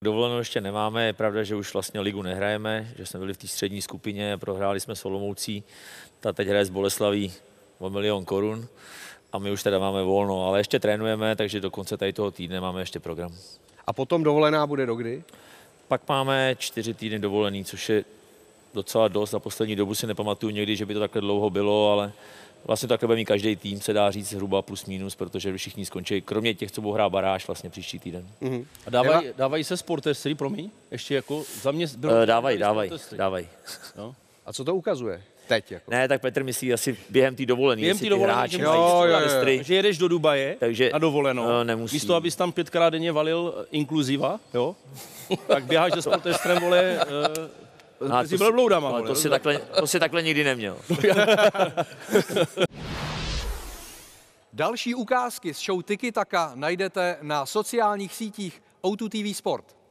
Dovolenou ještě nemáme, je pravda, že už vlastně ligu nehrajeme, že jsme byli v té střední skupině, prohráli jsme s Olomoucí, ta teď hraje s Boleslaví o 1 000 000 korun a my už teda máme volno, ale ještě trénujeme, takže do konce tady toho týdne máme ještě program. A potom dovolená bude dokdy? Pak máme 4 týdny dovolený, což je docela dost. Za poslední dobu si nepamatuju někdy, že by to takhle dlouho bylo, ale vlastně takhle bude mít každý tým, se dá říct zhruba plus minus, protože všichni skončí, kromě těch, co budou hrát baráž vlastně příští týden. A dávají se sportestery, promiň? Ještě jako za mě bylo... Dávají. No. A co to ukazuje teď? Jako? Ne, tak Petr myslí asi během té dovolené. Během té dovolené, že jedeš do Dubaje na dovolenou, nemusí. Místo, abys tam 5krát denně valil inkluziva, jo? Tak běháš se sportestrem, vole, si byl bloudama, vole. To si takhle nikdy neměl. Další ukázky z show Tiki Taka najdete na sociálních sítích O2 TV Sport.